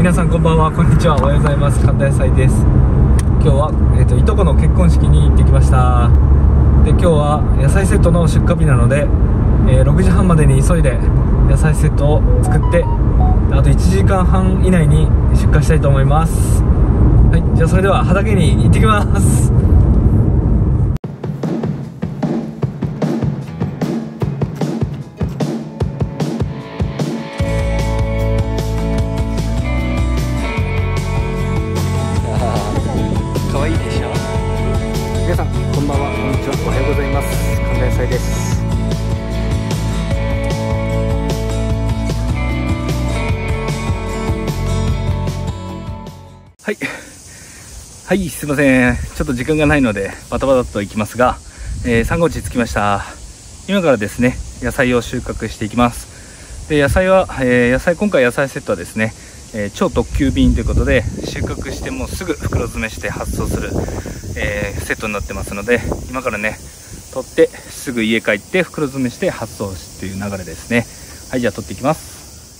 皆さんこんばんは、こんにちは、おはようございます。神田野菜です。今日は、いとこの結婚式に行ってきました。で、今日は野菜セットの出荷日なので、6時半までに急いで野菜セットを作って、あと1時間半以内に出荷したいと思います。はい、じゃあそれでは畑に行ってきます。皆さんこんばんは、こんにちは、おはようございます。神田野菜です。はい、すいません、ちょっと時間がないのでバタバタと行きますが、3号地着きました。今からですね、野菜を収穫していきます。で、野菜は、今回野菜セットはですね、超特急便ということで、収穫してもうすぐ袋詰めして発送する、セットになってますので、今からね取ってすぐ家帰って袋詰めして発送という流れですね。はい、じゃあ取っていきます。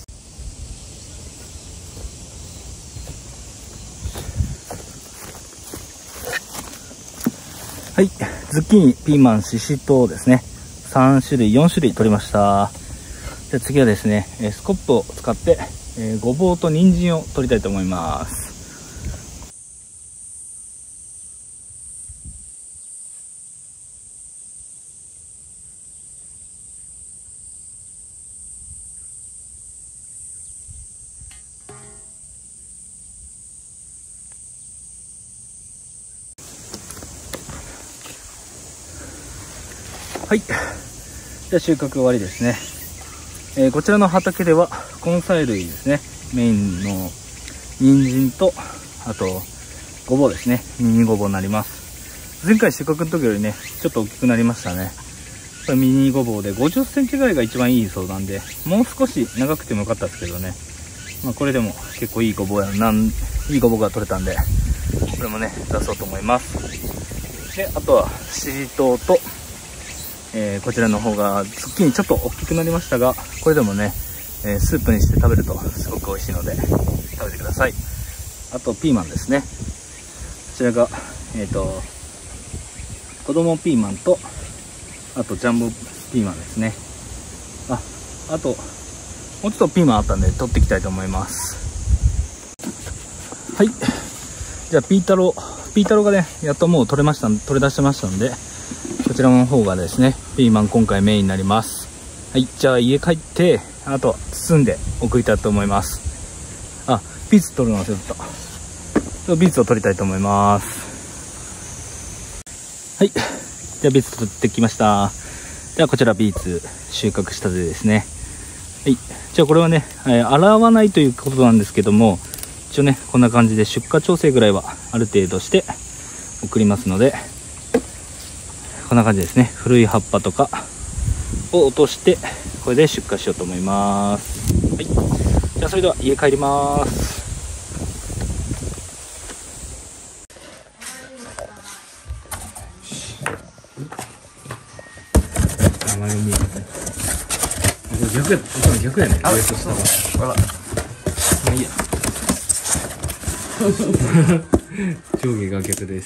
はい、ズッキーニ、ピーマン、シシトウですね、3種類4種類取りました。じゃあ次はですね、スコップを使ってごぼうと人参を取りたいと思います。はい、じゃあ収穫終わりですね。こちらの畑では根菜類ですね、メインの人参と、あとごぼうですね、ミニごぼうになります。前回収穫の時よりねちょっと大きくなりましたね。これミニごぼうで50センチぐらいが一番いいそうなんで、もう少し長くてもよかったですけどね、これでも結構いいごぼういいごぼうが取れたんで、これもね出そうと思います。で、あとはシシトウと、こちらの方がズッキーニちょっと大きくなりましたが、これでもね、スープにして食べるとすごく美味しいので食べてください。あとピーマンですね。こちらが子供ピーマンと、あとジャンボピーマンですね。あともうちょっとピーマンあったんで取っていきたいと思います。はい、じゃあピータロがねやっともう取り出してましたので、こちらの方がですね、ピーマン今回メインになります。はい、じゃあ家帰ってあと包んで送りたいと思います。ビーツ取るの忘れてた。ビーツを取りたいと思います。はい、じゃあビーツ取ってきました。じゃあこちらビーツ収穫したてですね。はい、じゃあこれはね、洗わないということなんですけども、一応ねこんな感じで出荷調整ぐらいはある程度して送りますので、こんな感じですね。古い葉っぱとかを落としてこれで出荷しようと思います。はい、じゃあそれでは家帰ります。逆やね。ほら、いいや。上下が逆です。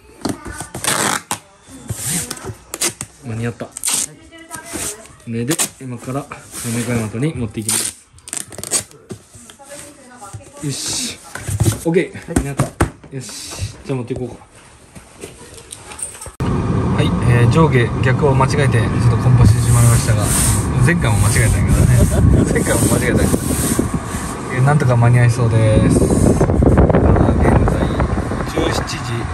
間に合った。これで今から猫山に持っていきます。よし、 OK、 間に合った。よし、じゃあ持っていこうか。はい、上下逆を間違えてちょっと梱包してしまいましたが、前回も間違えたんやけどね前回も間違えたけど、なんとか間に合いそうです。現在17時、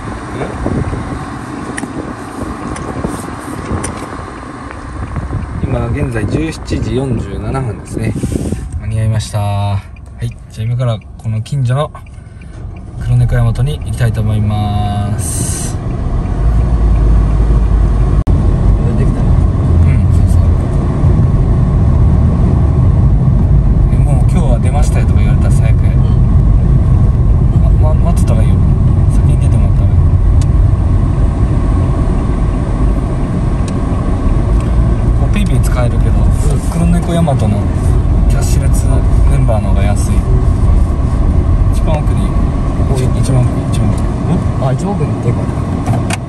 今現在17時47分ですね。間に合いました。はい、じゃあ今からこの近所の黒猫山に行きたいと思います。出ましたよとか言われたら最悪や。待ってた方がいいよ。先に出てもらった方がいい。もうペイペイ使えるけど、黒猫ヤマトのキャッシュレスメンバーの方が安い。 番奥でいい。 ここ一番奥に、一番奥に。あ、一番奥にでかい。